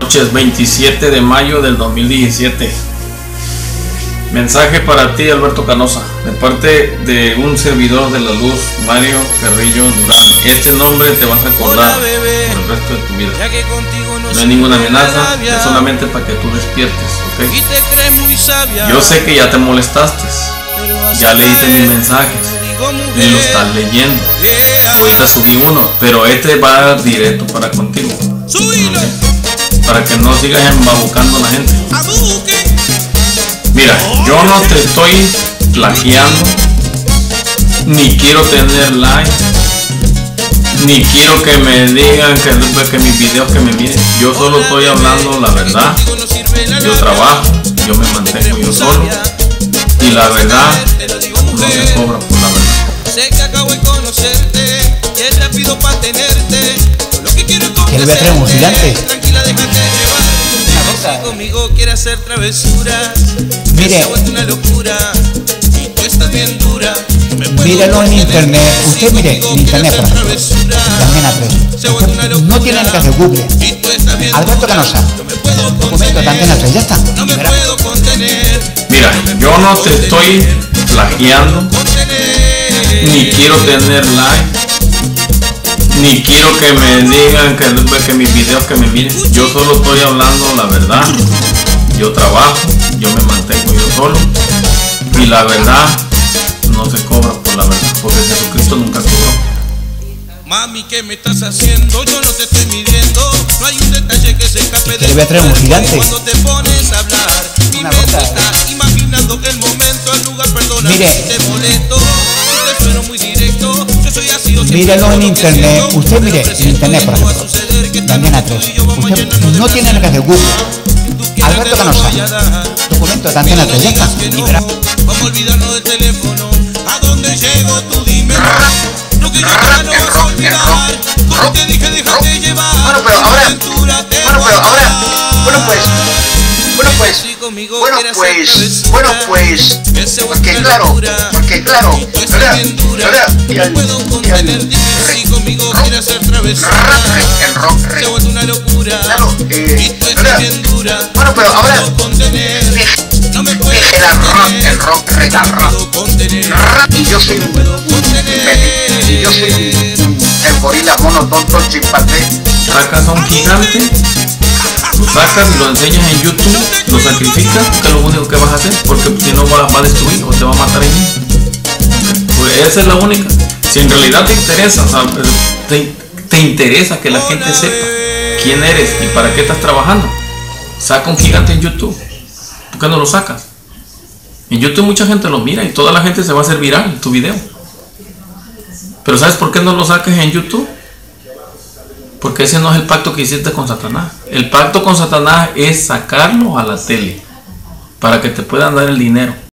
noches, 27 de mayo del 2017. Mensaje para ti, Alberto Canosa, de parte de un servidor de la luz, Mario Carrillo Durán. Este nombre te vas a acordar por el resto de tu vida. No hay ninguna amenaza, es solamente para que tú despiertes, ¿ok? Yo sé que ya te molestaste, ya leíste mis mensajes y lo estás leyendo. Ahorita subí uno, pero este va directo para contigo, ¿okay? Para que no sigas embabucando a la gente. Mira, yo no te estoy plagiando, ni quiero tener like, ni quiero que me digan que mis videos que me miren. Yo solo estoy hablando la verdad. Yo trabajo, yo me mantengo yo solo, y la verdad no se cobra por la verdad. Sé que acabo de conocerte y es rápido para tenerte. Lo que quiero es conocerte. Gigante. Tranquila, déjate llevar. Si conmigo quiere hacer travesuras, mire, una locura y tú estás bien dura. Míralo en internet. Usted mire en internet, por ejemplo, también a 3. No tiene que hacer Google. Alberto Canosa, documento de Antena 3, ya está. Mira, yo no te estoy plagiando, ni quiero tener like, ni quiero que me digan que mis videos que me miren. Yo solo estoy hablando la verdad. Yo trabajo, yo me mantengo yo solo, y la verdad no se cobra por la verdad, porque Jesucristo nunca cobró. Mami, ¿qué me estás haciendo? Yo no te estoy midiendo. No hay un detalle que se escape de voy a traer un gigante. Cuando te pones a hablar, mi mente está imaginando que el momento, el lugar, perdona, mire, si te molesto, si te sueno muy directo. Yo soy así, yo míralo en internet. Usted mire en internet, por ejemplo, también a 3. Usted no tiene que hacer Google. Alberto Canosa, documento de Antena 3, ya está. Vamos a olvidarnos del teléfono. ¿A dónde llego? Tú dime. Lo que yo ya no vas a olvidar. Como te dije, déjate llevar. Bueno, pero ahora, porque claro, puedo contener, si conmigo quieres hacer travesura, se vuelve una locura, y tú estás bien dura. Bueno, pero ahora, no me puedo el rock, y yo soy el gorila mono tonto, el chimpancé. Sacas a un gigante, lo sacas y lo enseñas en YouTube, lo sacrificas, que es lo único que vas a hacer, porque si no va a destruir o te va a matar ahí mismo. Pues esa es la única. Si en realidad te interesa, o sea, te interesa que la gente sepa quién eres y para qué estás trabajando, saca un gigante en YouTube. ¿Por qué no lo sacas? En YouTube mucha gente lo mira y toda la gente se va a hacer viral en tu video. Pero ¿sabes por qué no lo sacas en YouTube? Porque ese no es el pacto que hiciste con Satanás. El pacto con Satanás es sacarlo a la tele para que te puedan dar el dinero.